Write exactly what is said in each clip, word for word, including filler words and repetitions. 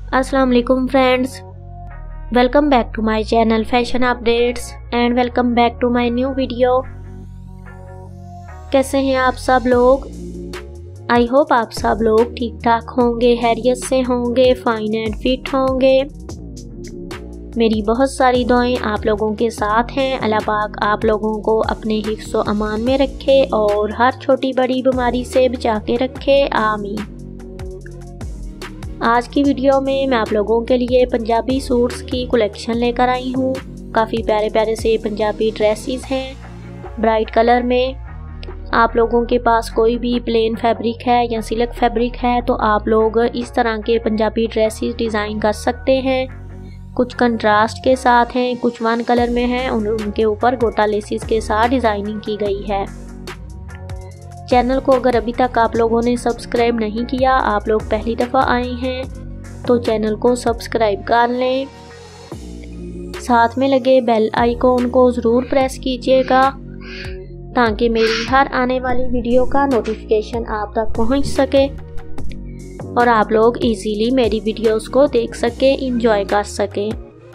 अस्सलाम वालेकुम friends, welcome back to my channel fashion updates and welcome back to my new video. कैसे हैं आप सब लोग? आई होप आप सब लोग ठीक ठाक होंगे, हैरियत से होंगे, फाइन एंड फिट होंगे। मेरी बहुत सारी दुआएं आप लोगों के साथ हैं। अल्लाह पाक आप लोगों को अपने हिफ्ज़ व अमान में रखे और हर छोटी बड़ी बीमारी से बचा के रखे, आमीन। आज की वीडियो में मैं आप लोगों के लिए पंजाबी सूट्स की कलेक्शन लेकर आई हूँ। काफ़ी प्यारे प्यारे से पंजाबी ड्रेसेस हैं ब्राइट कलर में। आप लोगों के पास कोई भी प्लेन फैब्रिक है या सिल्क फैब्रिक है तो आप लोग इस तरह के पंजाबी ड्रेसेस डिज़ाइन कर सकते हैं। कुछ कंट्रास्ट के साथ हैं, कुछ वन कलर में हैं और उनके ऊपर गोटा लेसिस के साथ डिज़ाइनिंग की गई है। चैनल को अगर अभी तक आप लोगों ने सब्सक्राइब नहीं किया, आप लोग पहली दफ़ा आए हैं तो चैनल को सब्सक्राइब कर लें। साथ में लगे बेल आइकॉन को ज़रूर प्रेस कीजिएगा ताकि मेरी हर आने वाली वीडियो का नोटिफिकेशन आप तक पहुंच सके और आप लोग इजीली मेरी वीडियोस को देख सके, इंजॉय कर सके।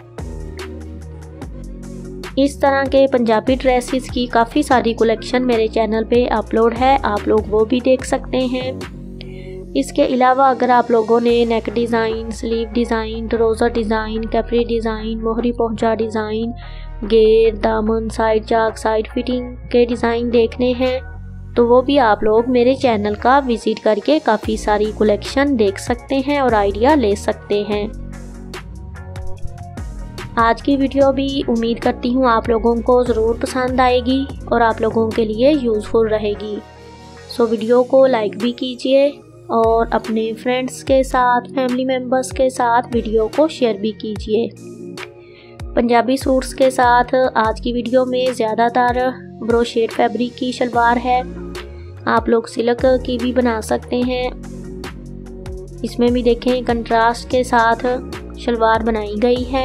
इस तरह के पंजाबी ड्रेसेस की काफ़ी सारी कलेक्शन मेरे चैनल पे अपलोड है, आप लोग वो भी देख सकते हैं। इसके अलावा अगर आप लोगों ने neck design, sleeve design, trouser design, capri design, मोहरी पहुंचा डिज़ाइन, घेर, दामन, साइड चाक, साइड फिटिंग के डिज़ाइन देखने हैं तो वो भी आप लोग मेरे चैनल का विज़िट करके काफ़ी सारी कलेक्शन देख सकते हैं और आइडिया ले सकते हैं। आज की वीडियो भी उम्मीद करती हूँ आप लोगों को ज़रूर पसंद आएगी और आप लोगों के लिए यूज़फुल रहेगी। सो वीडियो को लाइक भी कीजिए और अपने फ्रेंड्स के साथ, फैमिली मेम्बर्स के साथ वीडियो को शेयर भी कीजिए। पंजाबी सूट्स के साथ आज की वीडियो में ज़्यादातर ब्रोशेड फैब्रिक की शलवार है। आप लोग सिल्क की भी बना सकते हैं। इसमें भी देखें कंट्रास्ट के साथ शलवार बनाई गई है।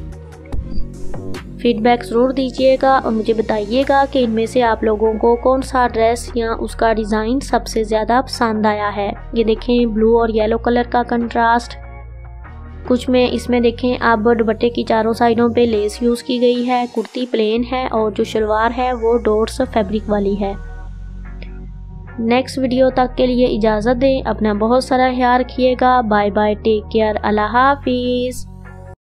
फीडबैक ज़रूर दीजिएगा और मुझे बताइएगा कि इनमें से आप लोगों को कौन सा ड्रेस या उसका डिज़ाइन सबसे ज़्यादा पसंद आया है। ये देखें ब्लू और येलो कलर का कंट्रास्ट। कुछ में इसमें देखें अब दुपट्टे की चारों साइडों पे लेस यूज़ की गई है। कुर्ती प्लेन है और जो शलवार है वो डॉट्स फैब्रिक वाली है। नेक्स्ट वीडियो तक के लिए इजाज़त दें। अपना बहुत सारा ख्याल रखिएगा। बाय बाय, टेक केयर, अल्लाह हाफिज़।